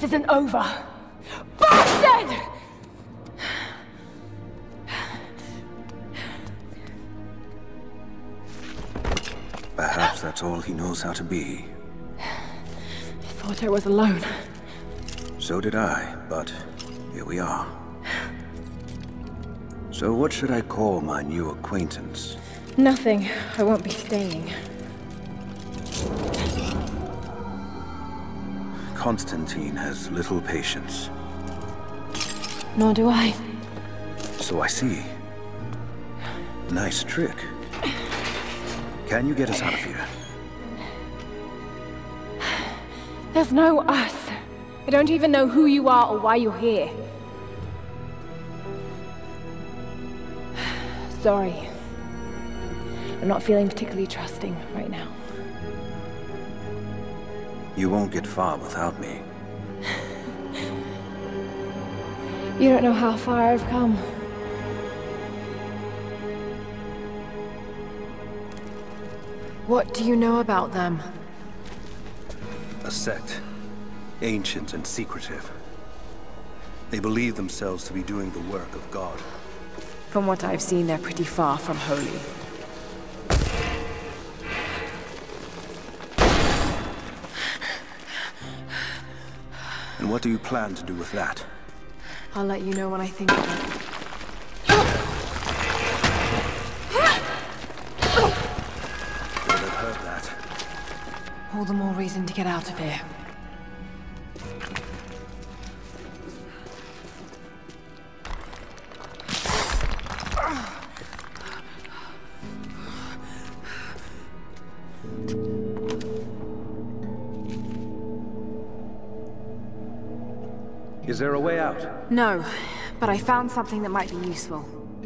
This isn't over. Bastard! Perhaps that's all he knows how to be. I thought I was alone. So did I, but here we are. So what should I call my new acquaintance? Nothing. I won't be staying. Constantine has little patience. Nor do I. So I see. Nice trick. Can you get us out of here? There's no us. I don't even know who you are or why you're here. Sorry. I'm not feeling particularly trusting right now. You won't get far without me. You don't know how far I've come. What do you know about them? A sect. Ancient and secretive. They believe themselves to be doing the work of God. From what I've seen, they're pretty far from holy. And what do you plan to do with that? I'll let you know when I think of it. Well, they've heard that. All the more reason to get out of here. Is there a way out? No, but I found something that might be useful.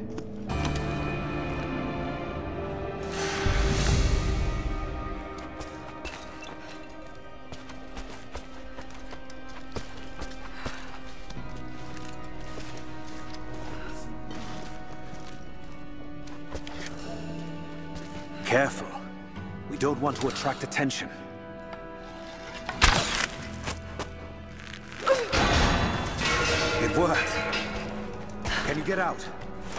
Careful. We don't want to attract attention. It worked. Can you get out?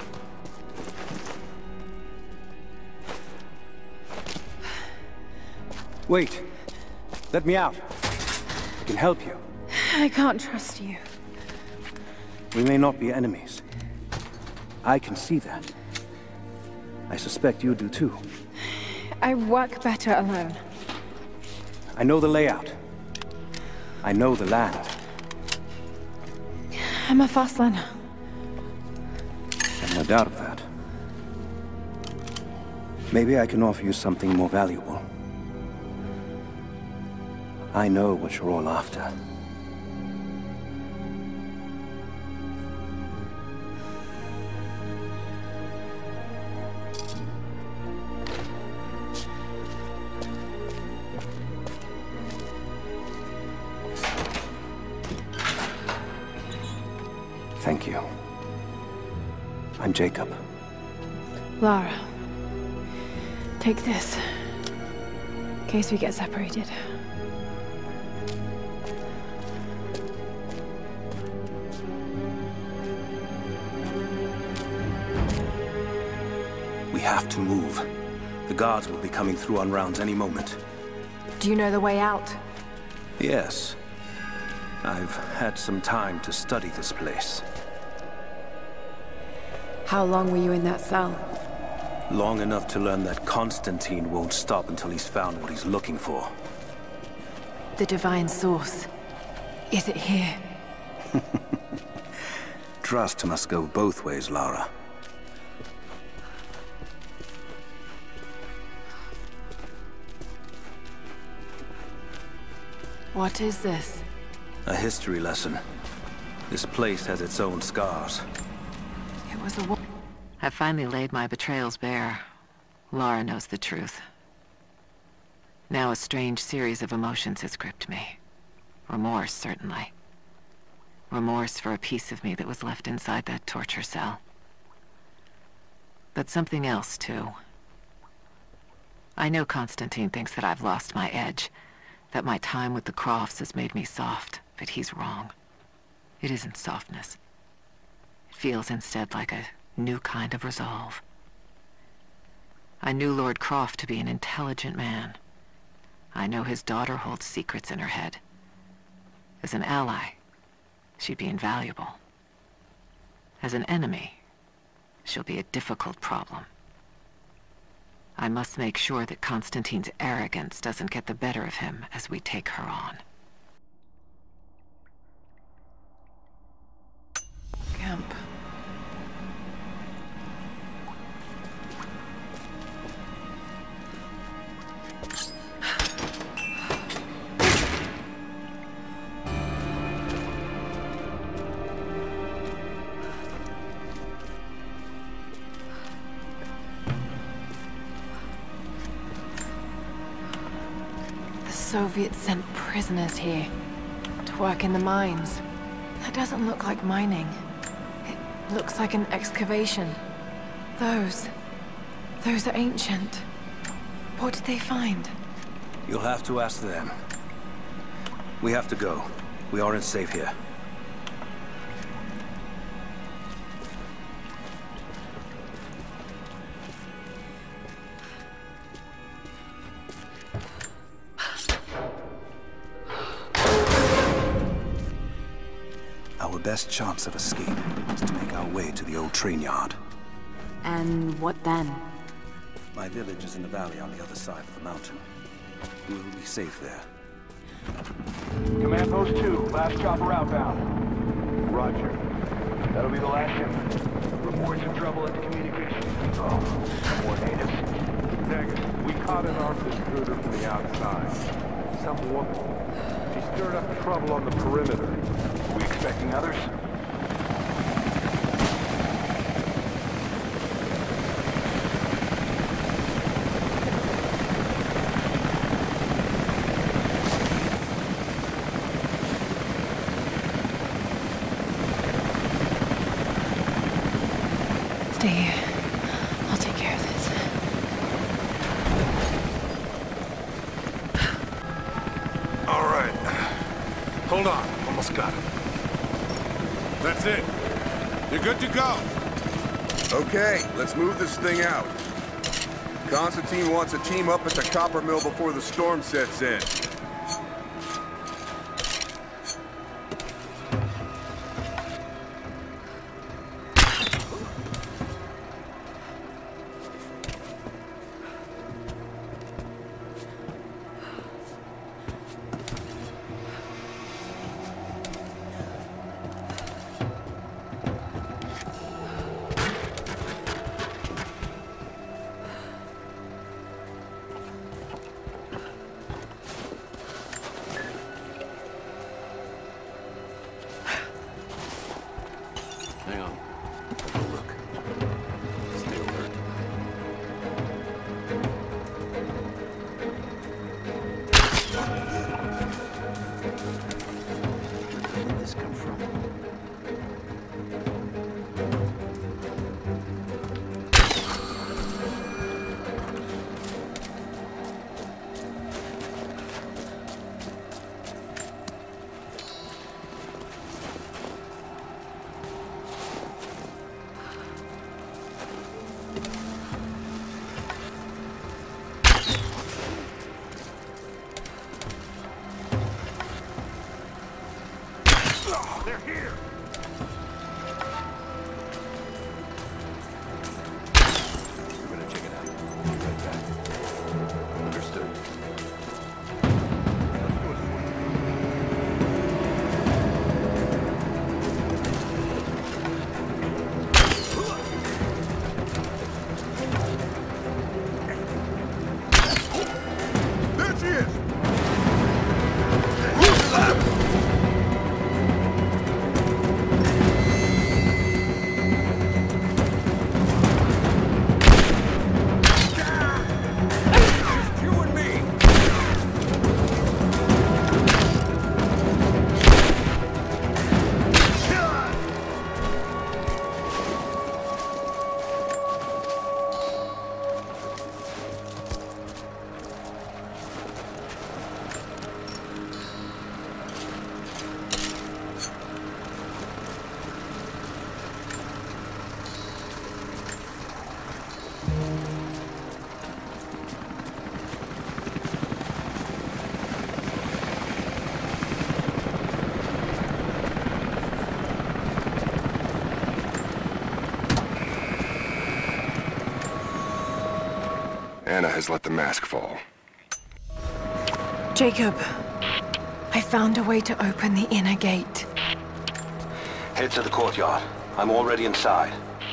Wait. Let me out. I can help you. I can't trust you. We may not be enemies. I can see that. I suspect you do too. I work better alone. I know the layout. I know the land. I'm a fast learner. I've no doubt of that. Maybe I can offer you something more valuable. I know what you're all after. Thank you. I'm Jacob. Lara. Take this. In case we get separated. We have to move. The guards will be coming through on rounds any moment. Do you know the way out? Yes. I've had some time to study this place. How long were you in that cell? Long enough to learn that Constantine won't stop until he's found what he's looking for. The divine source. Is it here? Trust must go both ways, Lara. What is this? A history lesson. This place has its own scars. It was a I've finally laid my betrayals bare. Lara knows the truth. Now a strange series of emotions has gripped me. Remorse, certainly. Remorse for a piece of me that was left inside that torture cell. But something else, too. I know Constantine thinks that I've lost my edge, that my time with the Crofts has made me soft, but he's wrong. It isn't softness. It feels instead like a new kind of resolve. I knew Lord Croft to be an intelligent man. I know his daughter holds secrets in her head. As an ally, she'd be invaluable. As an enemy, she'll be a difficult problem. I must make sure that Constantine's arrogance doesn't get the better of him as we take her on. Camp. The Soviets sent prisoners here to work in the mines. That doesn't look like mining. It looks like an excavation. Those are ancient. What did they find? You'll have to ask them. We have to go. We aren't safe here. Our best chance of escape is to make our way to the old train yard. And what then? My village is in the valley on the other side of the mountain. We'll be safe there. Command Post 2, last chopper outbound. Roger. That'll be the last shipment. Reports of trouble at the communications depot. More natives. Negative. We caught an armed intruder from the outside. Some woman. She stirred up trouble on the perimeter. We expecting others? Stay here. I'll take care of this. All right. Hold on. Almost got it. That's it. You're good to go. Okay, let's move this thing out. Constantine wants a team up at the copper mill before the storm sets in. Anna has let the mask fall. Jacob, I found a way to open the inner gate. Head to the courtyard. I'm already inside.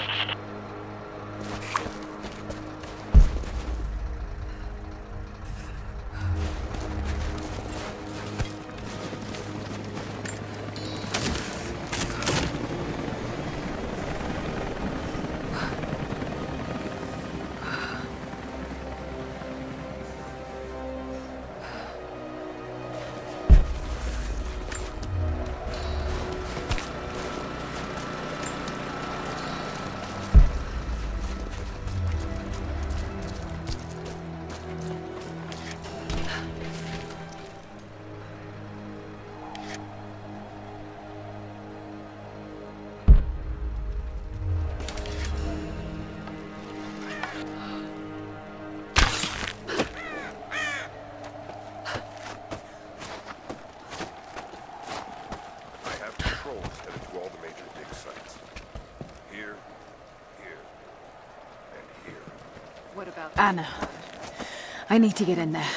Anna, I need to get in there.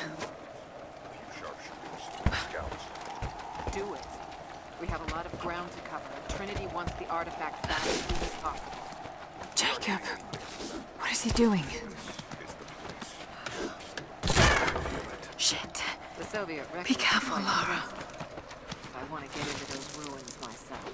Do it. We have a lot of ground to cover. Trinity wants the artifact back as soon as possible. Jacob, what is he doing? Shit. The Soviet Be careful, Lara. I want to get into those ruins myself.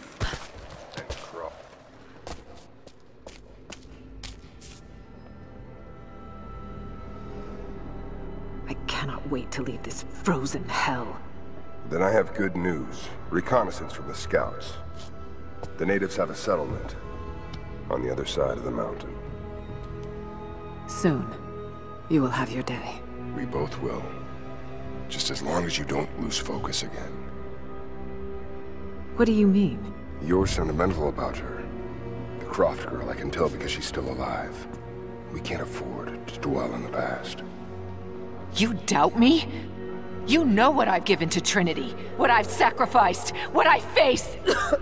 I cannot wait to leave this frozen hell. Then I have good news. Reconnaissance from the scouts. The natives have a settlement on the other side of the mountain. Soon, you will have your day. We both will. Just as long as you don't lose focus again. What do you mean? You're sentimental about her. The Croft girl, I can tell because she's still alive. We can't afford to dwell on the past. You doubt me? You know what I've given to Trinity, what I've sacrificed, what I face!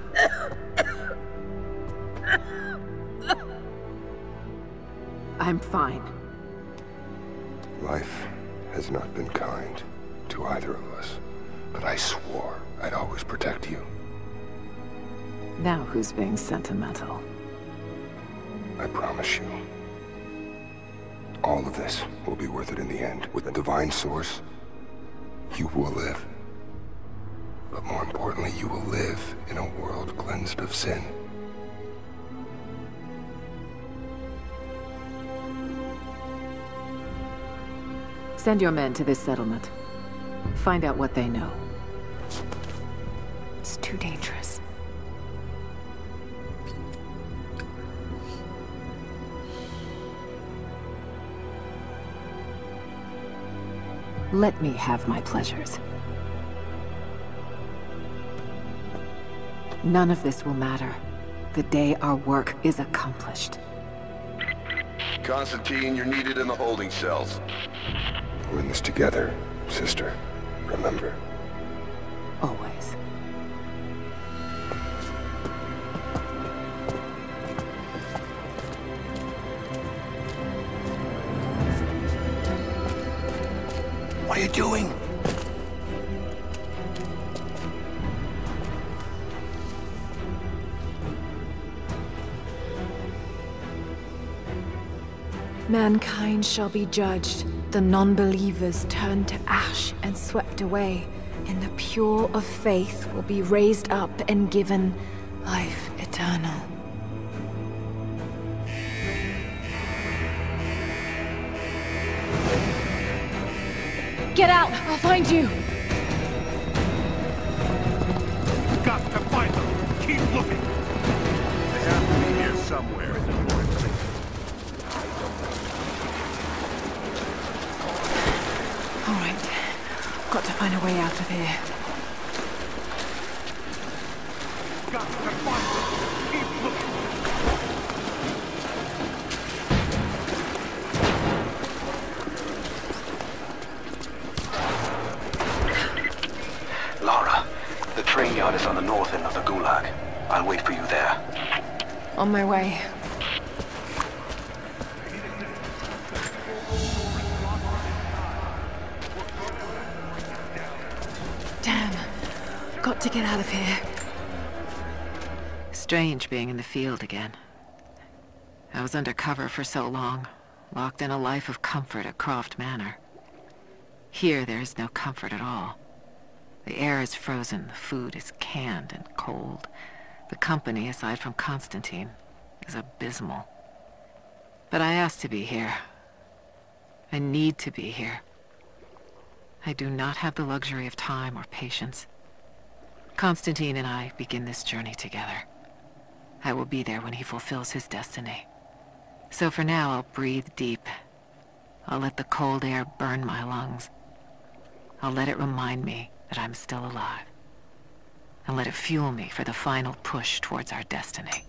I'm fine. Life has not been kind to either of us, but I swore I'd always protect you. Now who's being sentimental? I promise you. All of this will be worth it in the end. With the divine source, you will live. But more importantly, you will live in a world cleansed of sin. Send your men to this settlement. Find out what they know. It's too dangerous. Let me have my pleasures. None of this will matter the day our work is accomplished. Constantine, you're needed in the holding cells. We're in this together, sister. Remember. Always. What are you doing? Mankind shall be judged. The non-believers turned to ash and swept away. And the pure of faith will be raised up and given life eternal. Get out! I'll find you! Got to find them! Keep looking! They have to be here somewhere. All right. Got to find a way out of here. Got to find them! Keep looking! Lara, the train yard is on the north end of the Gulag. I'll wait for you there. On my way. get out of here. Strange being in the field again. I was undercover for so long, locked in a life of comfort at Croft Manor. Here there is no comfort at all. The air is frozen, the food is canned and cold. The company, aside from Constantine, is abysmal. But I asked to be here. I need to be here. I do not have the luxury of time or patience. Constantine and I begin this journey together. I will be there when he fulfills his destiny. So for now, I'll breathe deep. I'll let the cold air burn my lungs. I'll let it remind me that I'm still alive. And let it fuel me for the final push towards our destiny.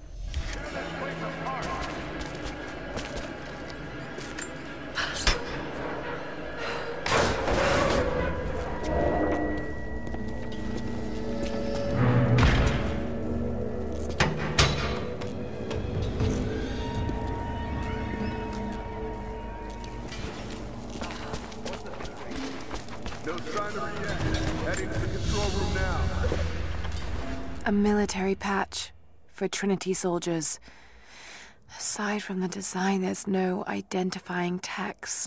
A military patch for Trinity soldiers. Aside from the design, there's no identifying text.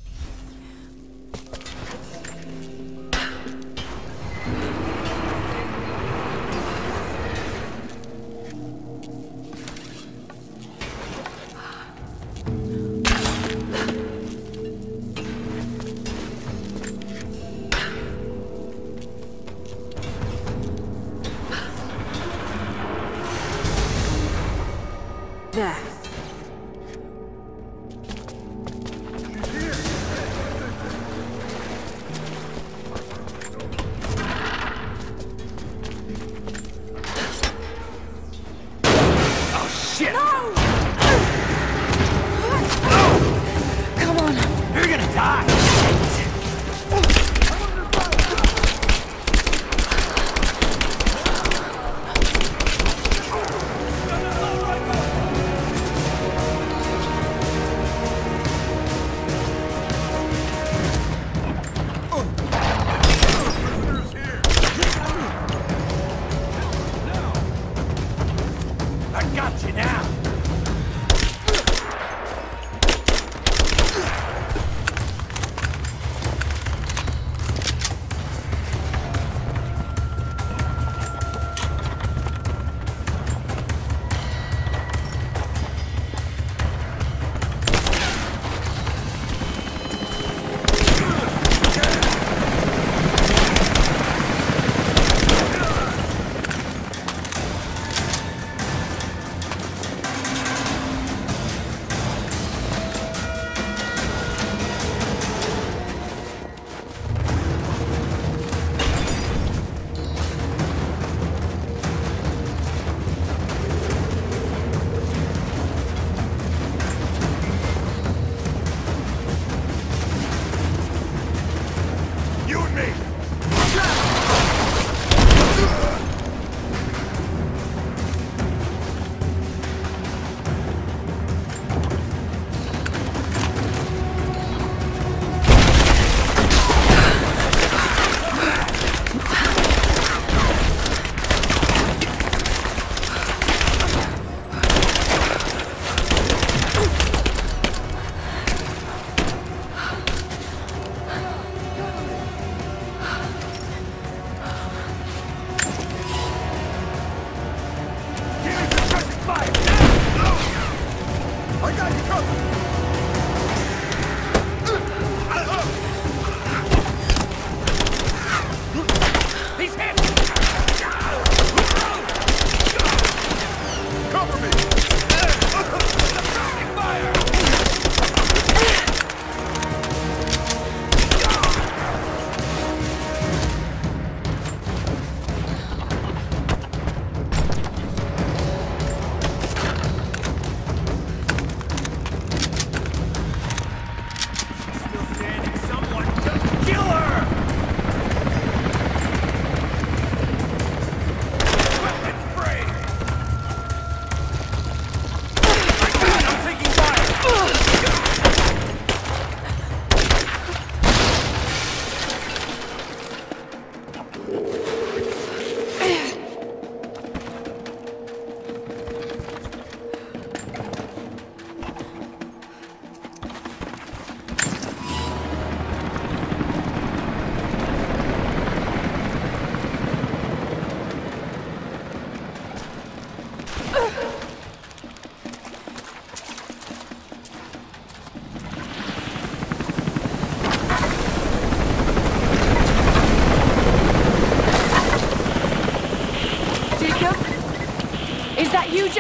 There. Oh, shit! No! Come on. You're gonna die!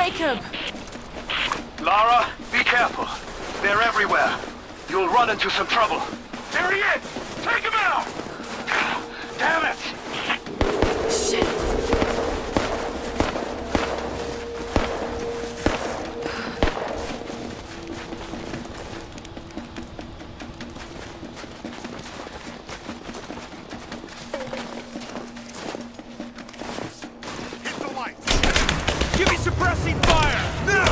Jacob! Lara, be careful. They're everywhere. You'll run into some trouble. There he is! Take him out! Damn it! Shit! Hit the light! Give me suppressing fire! Now!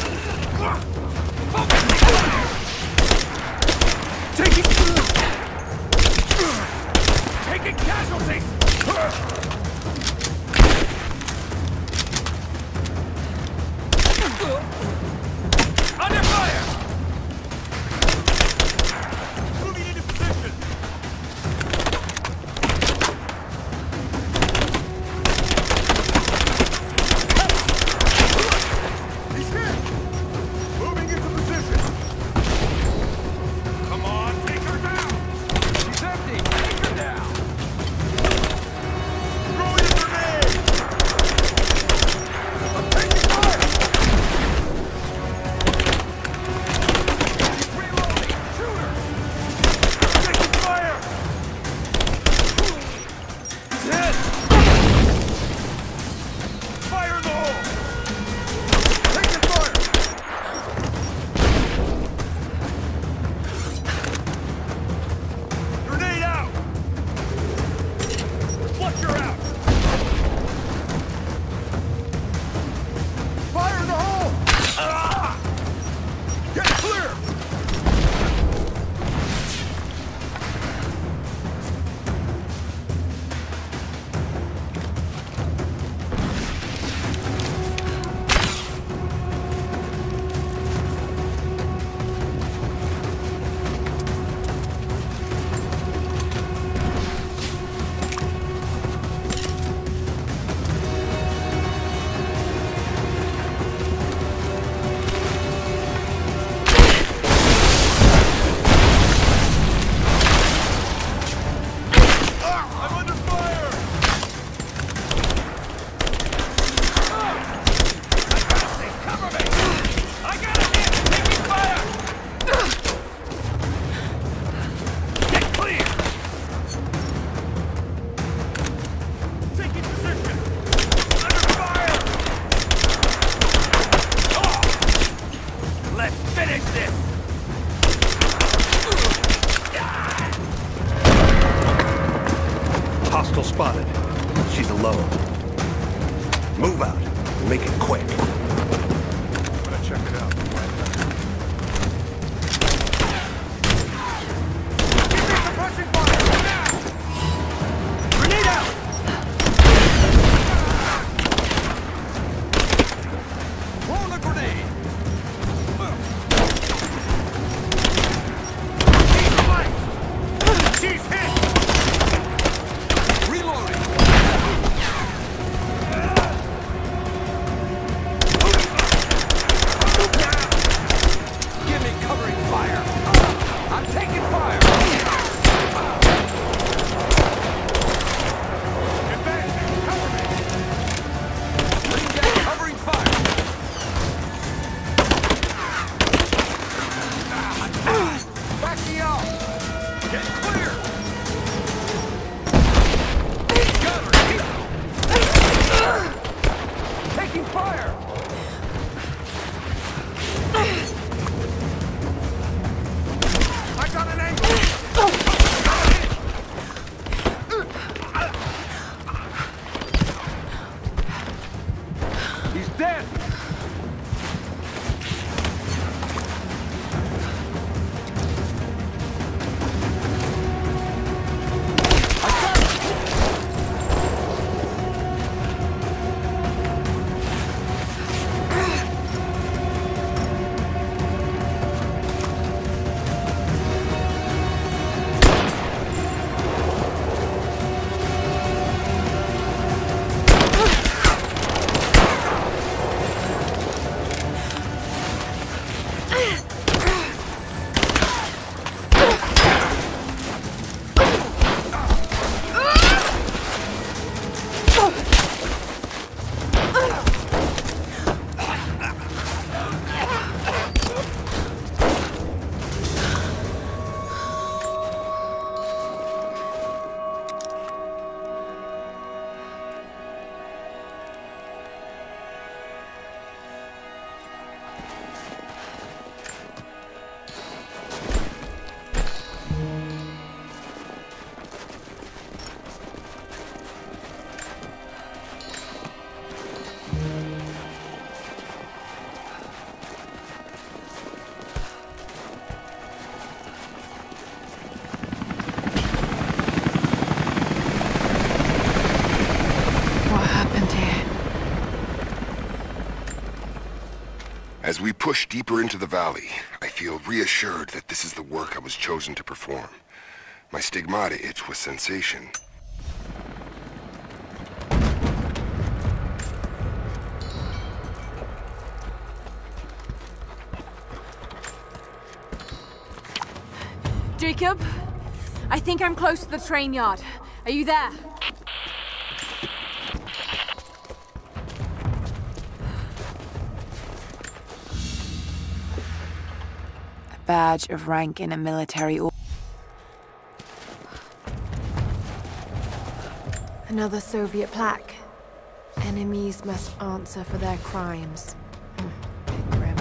Taking casualties! Under fire! Moving into position! He's hit! Moving into position! Come on, take her down! She's empty! Take her down! Throwing a grenade! I'm taking fire! He's reloading! Shoot her! Taking fire! He's hit! Fire in the hole! Taking fire! Grenade out! Flush her out! Fire in the hole! Ah! Get clear! I'm under fire! I got this! Cover me! I got a hit! Taking fire! Get clear! Taking position! Under fire! Oh! Let's finish this! Hostile spotted. She's alone. Move out. Make it quick. I'm gonna check it out. Give me suppressing fire! Now! Grenade out! Throw the grenade! She's flanked! She's hit! Reloading! push deeper into the valley, I feel reassured that this is the work I was chosen to perform. My stigmata itch with sensation. Jacob, I think I'm close to the train yard. Are you there? A badge of rank in a military order. Another Soviet plaque. Enemies must answer for their crimes. Bit grim.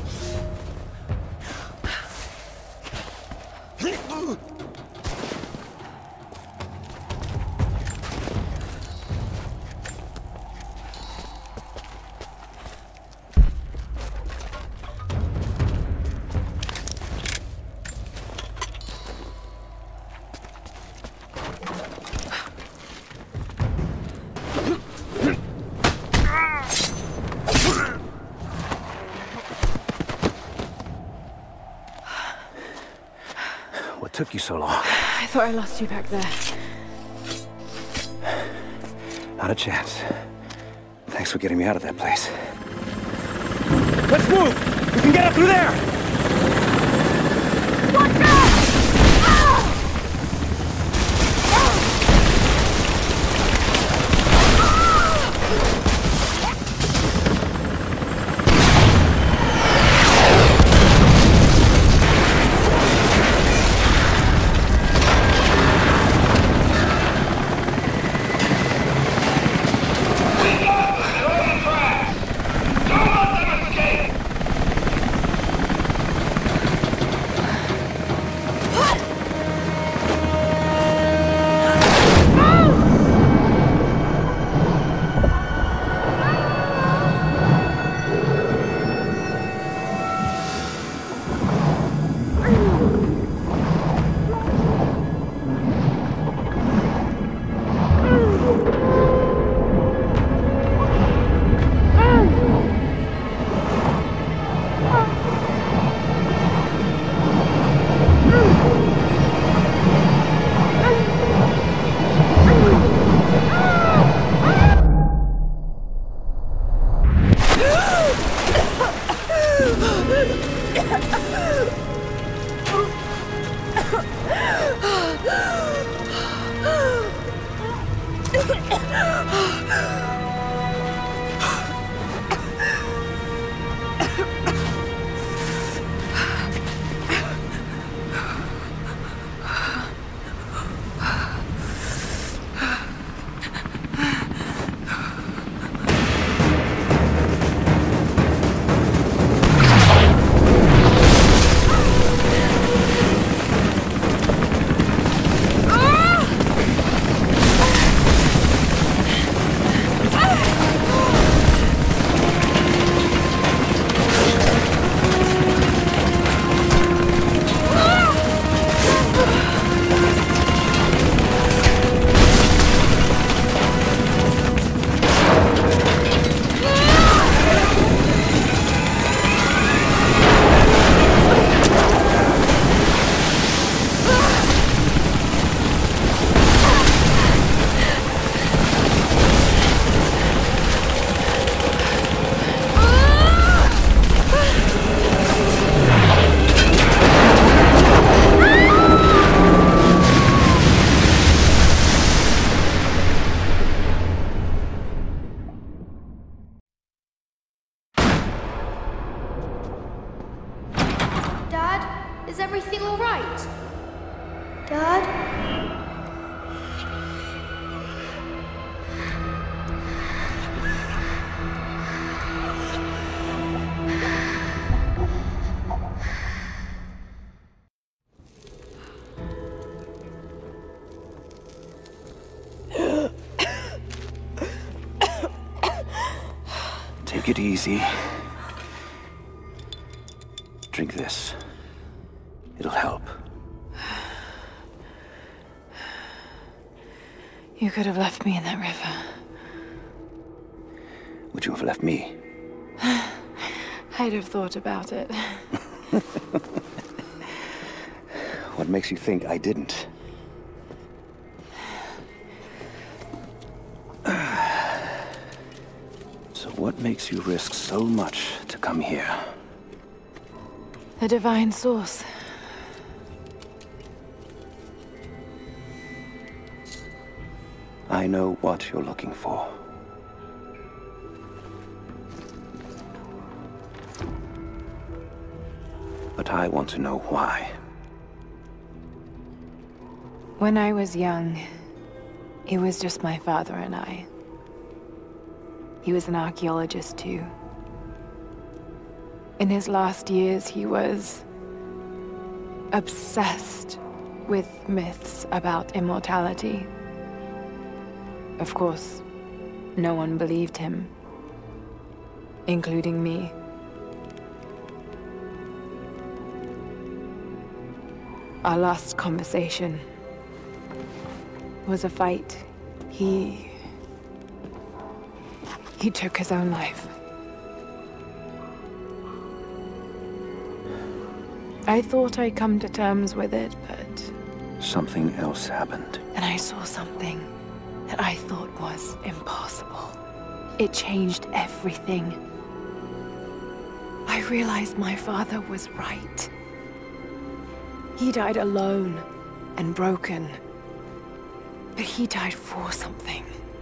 What took you so long? I thought I lost you back there. Not a chance. Thanks for getting me out of that place. Let's move! We can get up through there! Watch out! Is everything all right? Dad? Take it easy. Drink this. It'll help. You could have left me in that river. Would you have left me? I'd have thought about it. What makes you think I didn't? So what makes you risk so much to come here? The divine source. I know what you're looking for. But I want to know why. When I was young, it was just my father and I. He was an archaeologist too. In his last years, he was obsessed with myths about immortality. Of course, no one believed him, including me. Our last conversation was a fight. He took his own life. I thought I'd come to terms with it, but... Something else happened. And I saw something that I thought was impossible. It changed everything. I realized my father was right. He died alone and broken. But he died for something.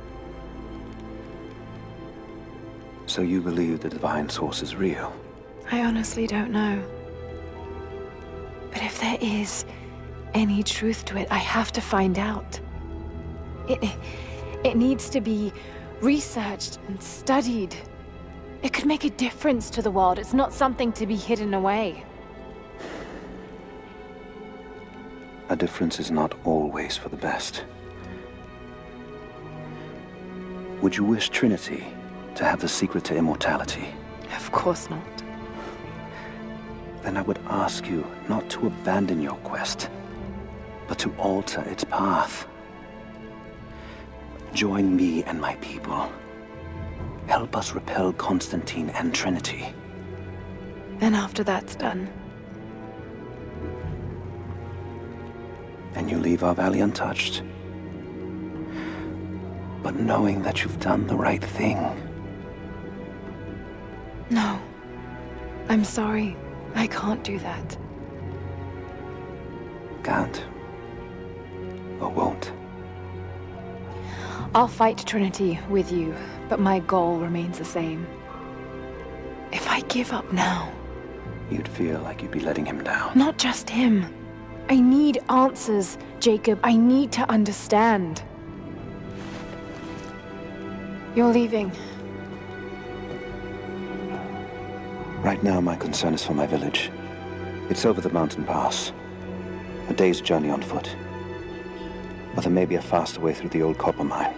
So you believe the divine source is real? I honestly don't know. But if there is any truth to it, I have to find out. It needs to be researched and studied. It could make a difference to the world. It's not something to be hidden away. A difference is not always for the best. Would you wish Trinity to have the secret to immortality? Of course not. Then I would ask you not to abandon your quest, but to alter its path. Join me and my people. Help us repel Constantine and Trinity. Then after that's done... and you leave our valley untouched. But knowing that you've done the right thing. No. I'm sorry. I can't do that. Can't. Or won't. I'll fight Trinity with you, but my goal remains the same. If I give up now... You'd feel like you'd be letting him down. Not just him. I need answers, Jacob. I need to understand. You're leaving. Right now, my concern is for my village. It's over the mountain pass. A day's journey on foot. But there may be a faster way through the old copper mine.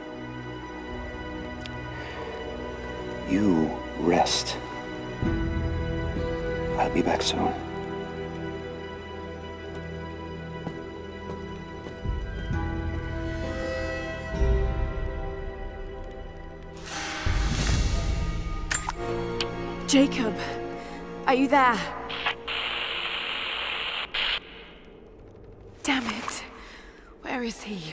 You rest. I'll be back soon. Jacob, are you there? Damn it. Where is he?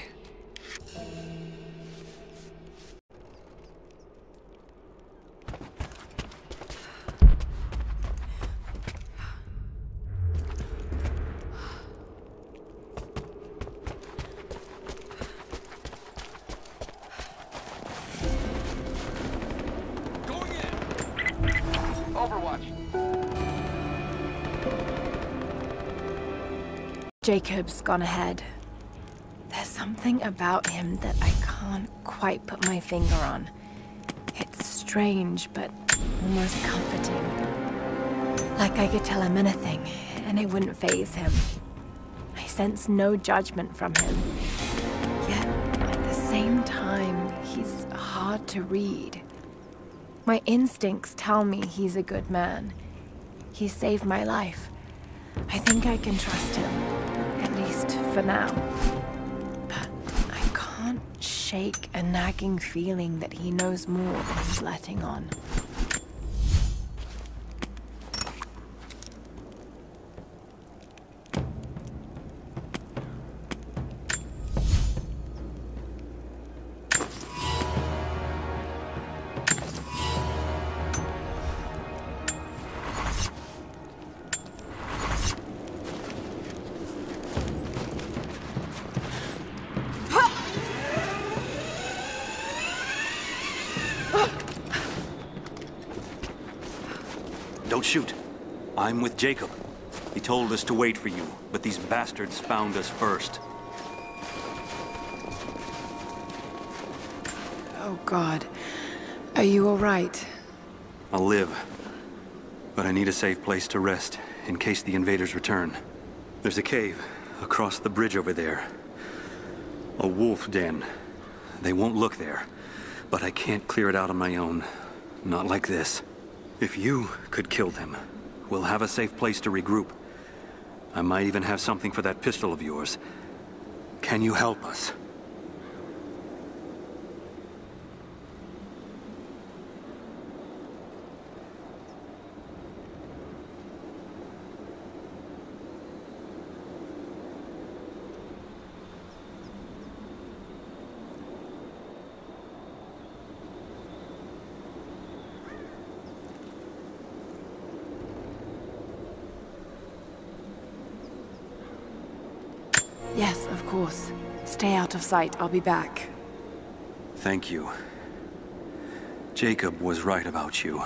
Jacob's gone ahead. There's something about him that I can't quite put my finger on. It's strange, but almost comforting. Like I could tell him anything, and it wouldn't faze him. I sense no judgment from him. Yet, at the same time, he's hard to read. My instincts tell me he's a good man. He saved my life. I think I can trust him. At least for now. But I can't shake a nagging feeling that he knows more than he's letting on. shoot. I'm with Jacob. He told us to wait for you, but these bastards found us first. Oh, God. Are you all right? I'll live. But I need a safe place to rest, in case the invaders return. There's a cave across the bridge over there. A wolf den. They won't look there, but I can't clear it out on my own. Not like this. If you could kill them, we'll have a safe place to regroup. I might even have something for that pistol of yours. Can you help us? Yes, of course. Stay out of sight. I'll be back. Thank you. Jacob was right about you.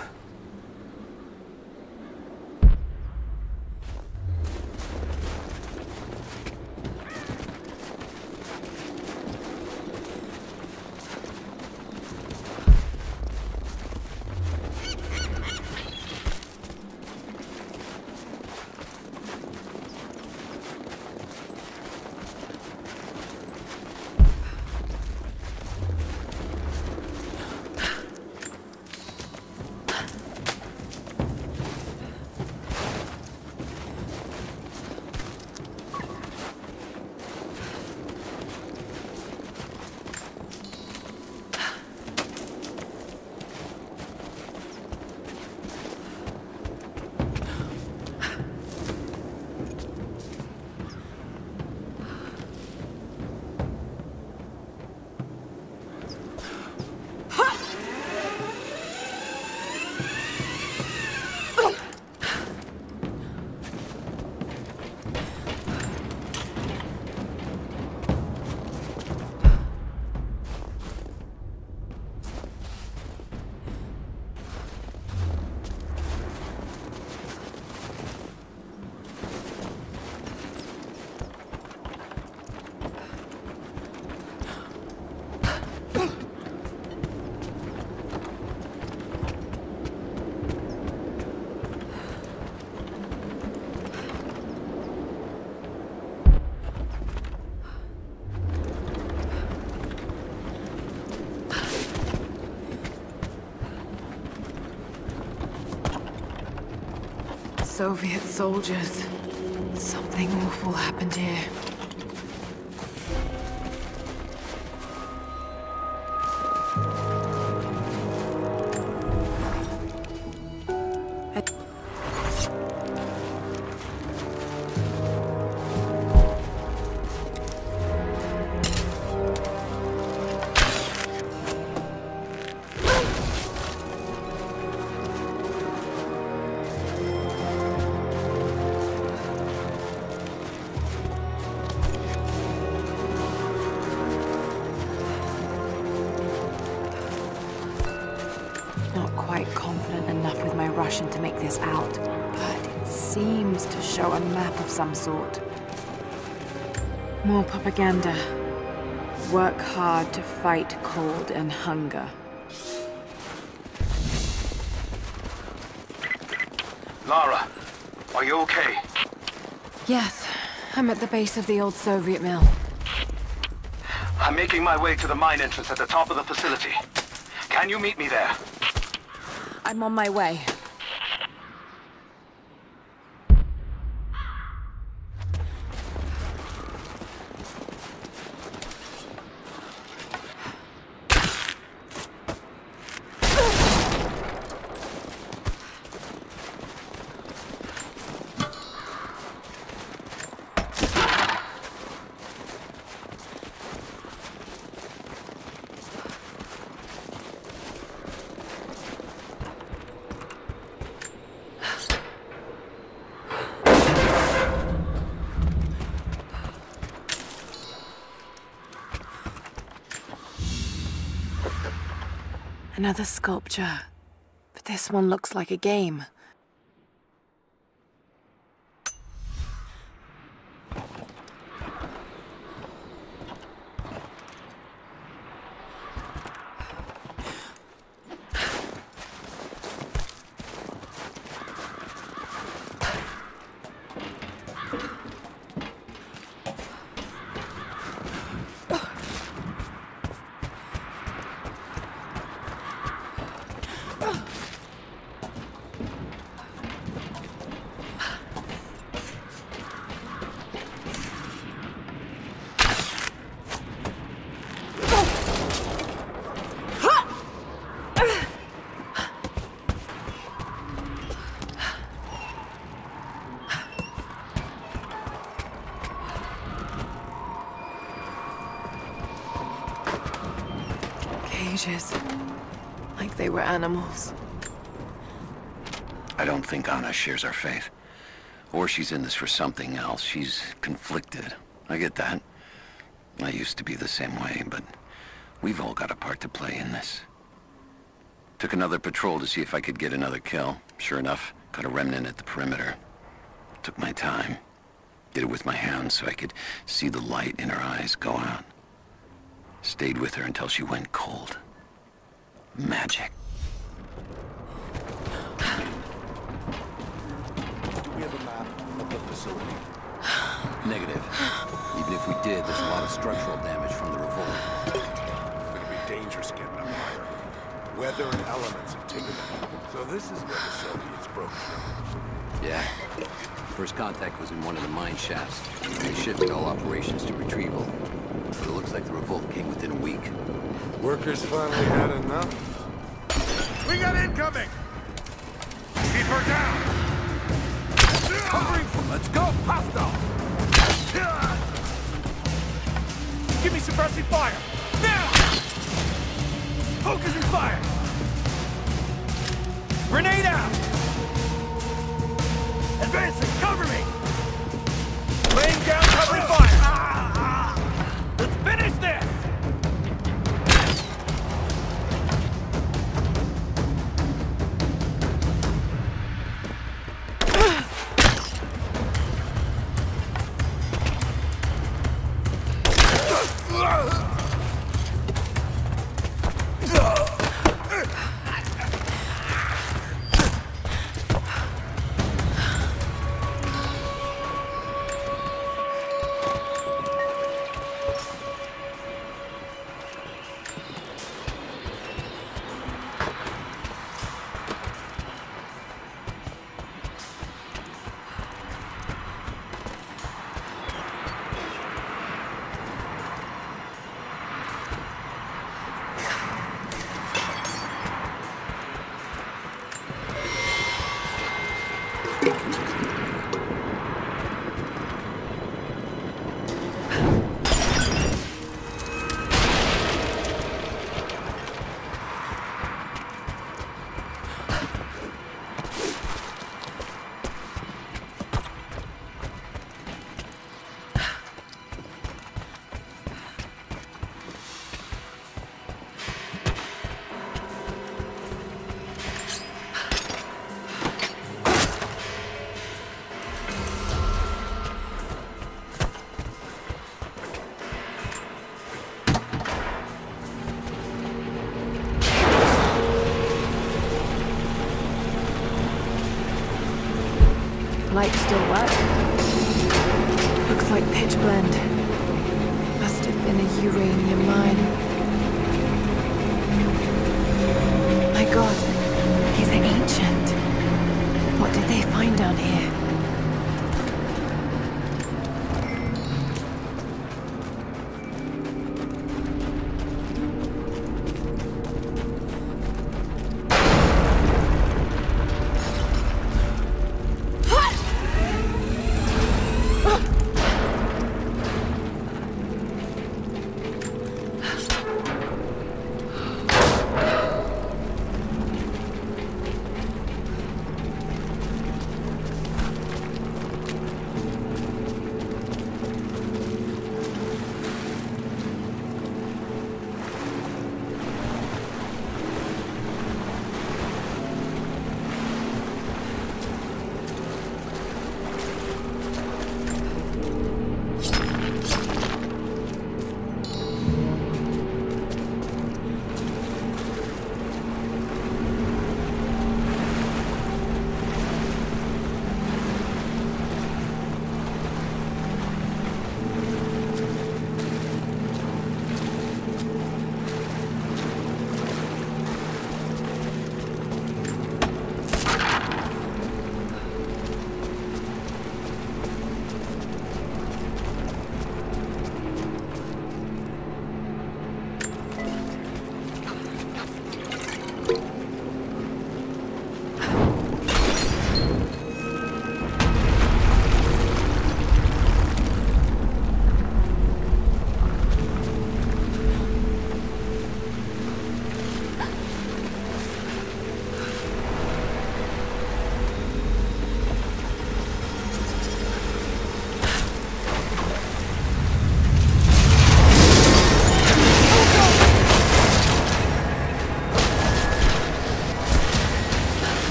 Soviet soldiers. Something awful happened here. Confident enough with my Russian to make this out, but it seems to show a map of some sort. More propaganda. Work hard to fight cold and hunger. Lara, are you okay? Yes, I'm at the base of the old Soviet mill. I'm making my way to the mine entrance at the top of the facility. Can you meet me there? I'm on my way. Another sculpture, but this one looks like a game. Cages. Like they were animals. I don't think Anna shares our faith. Or she's in this for something else. She's conflicted. I get that. I used to be the same way, but we've all got a part to play in this. Took another patrol to see if I could get another kill. Sure enough, got a remnant at the perimeter. Took my time. Did it with my hands so I could see the light in her eyes go out. Stayed with her until she went cold. Magic. Do we have a map of the facility? Negative. Even if we did, there's a lot of structural damage from the revolt. It's gonna be dangerous getting up higher. Weather and elements have taken them. So this is where the Soviets broke through. Yeah. First contact was in one of the mine shafts. They shifted all operations to retrieval. But it looks like the revolt came within a week. Workers finally had enough? We got incoming! Keep her down! Covering! Let's go! Hostile! Give me suppressing fire! Now! Focusing fire! Grenade out! Advancing! Cover me! Laying down covering fire! Let's finish this! Light still work? Looks like pitch blende. Must have been a uranium mine. My god, he's ancient. What did they find down here?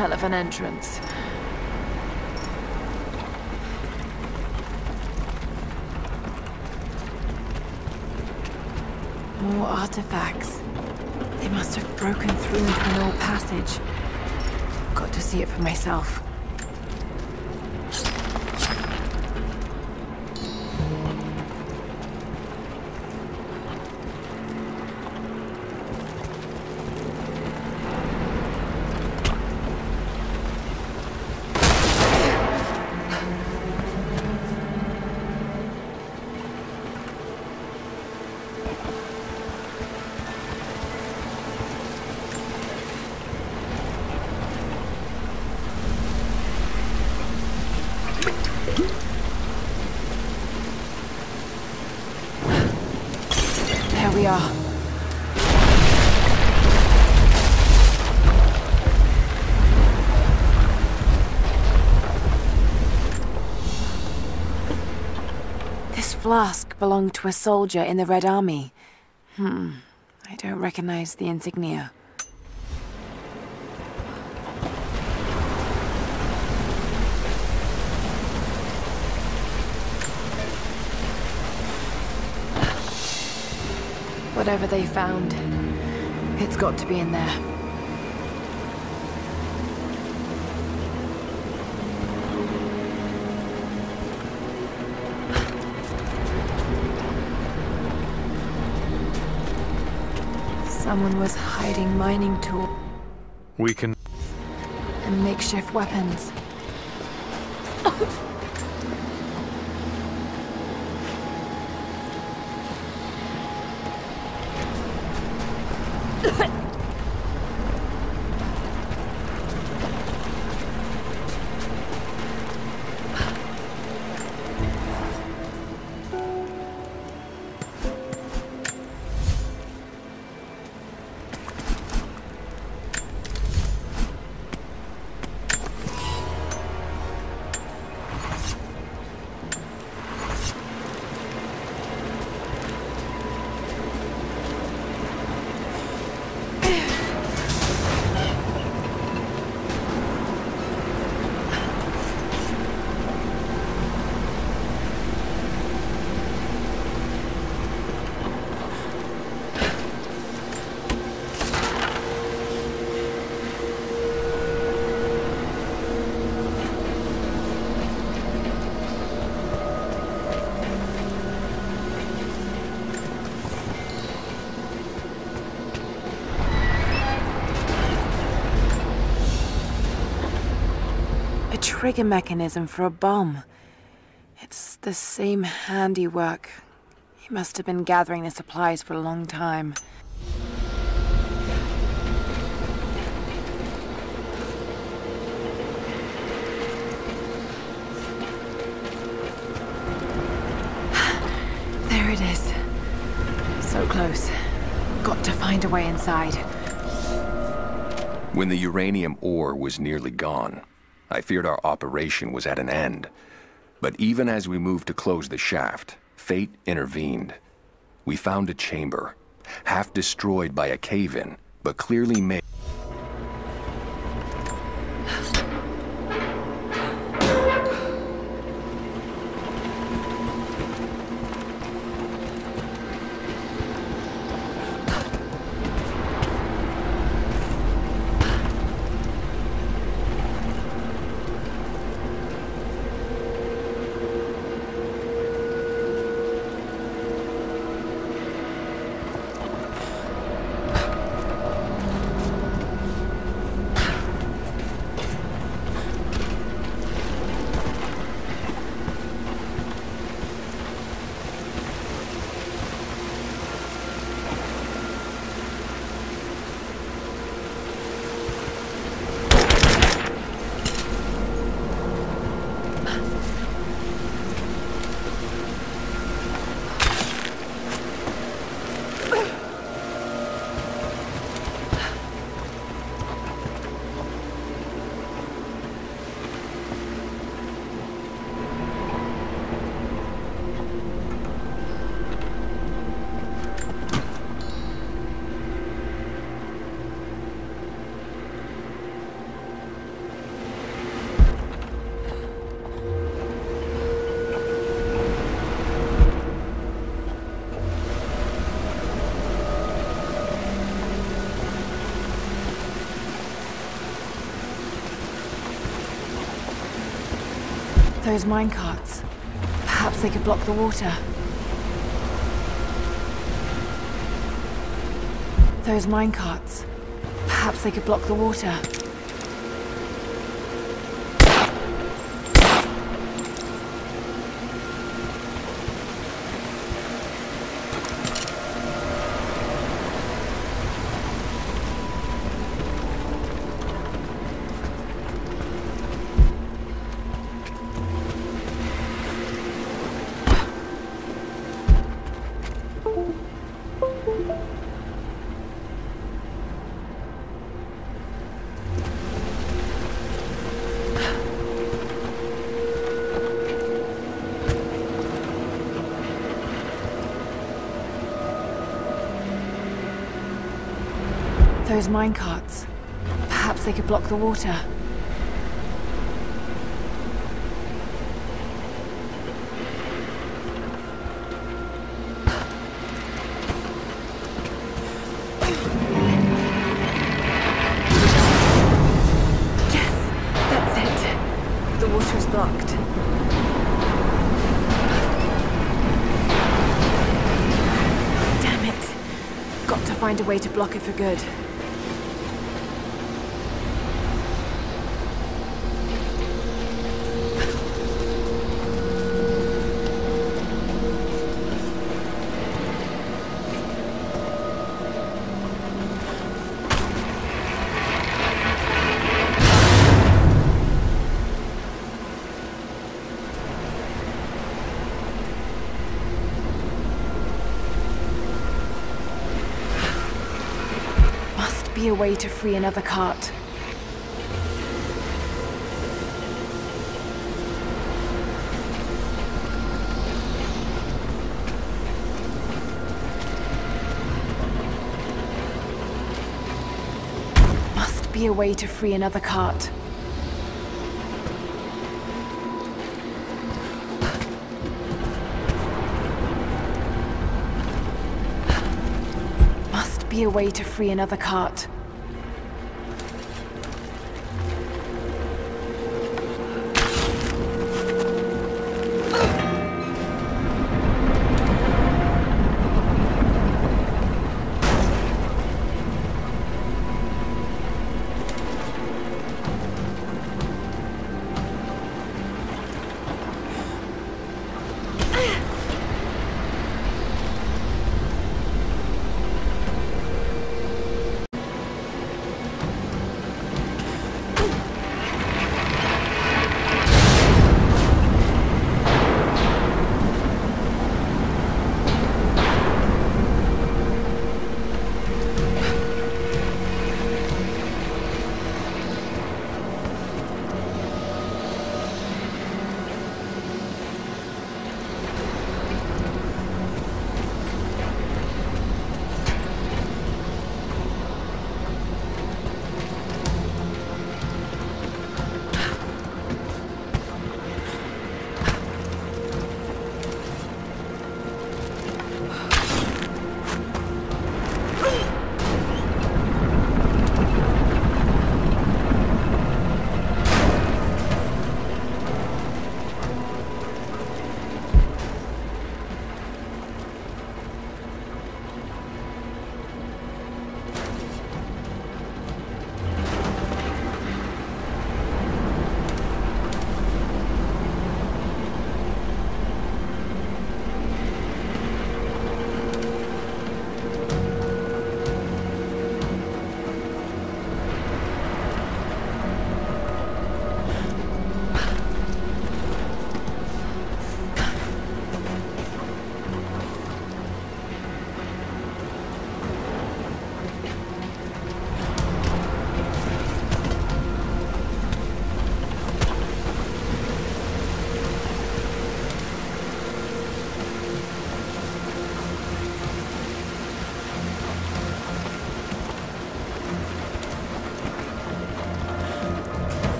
hell of an entrance. More artifacts. They must have broken through into an old passage. Got to see it for myself. There we are. This flask belonged to a soldier in the Red Army. I don't recognize the insignia. Whatever they found, it's got to be in there. Someone was hiding mining tools. We can... and makeshift weapons. Trigger mechanism for a bomb. It's the same handiwork. He must have been gathering the supplies for a long time. There it is. So close. Got to find a way inside. When the uranium ore was nearly gone, I feared our operation was at an end. But even as we moved to close the shaft, fate intervened. We found a chamber, half destroyed by a cave-in, but clearly made... Those minecarts. Perhaps they could block the water. Those minecarts. Perhaps they could block the water. Those minecarts. Perhaps they could block the water. Yes! That's it. The water is blocked. Damn it. Got to find a way to block it for good. Be a way to free another cart. Must be a way to free another cart. Be a way to free another cart.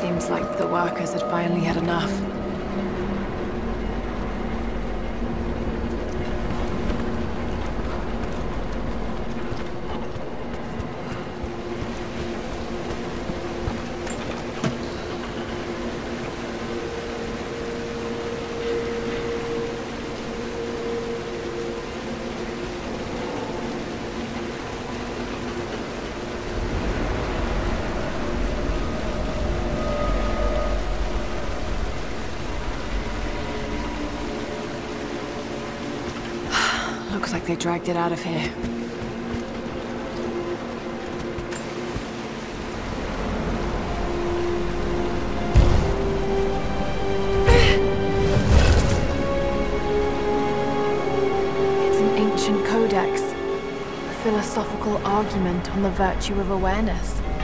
Seems like the workers had finally had enough. Looks like they dragged it out of here. It's an ancient codex. A philosophical argument on the virtue of awareness.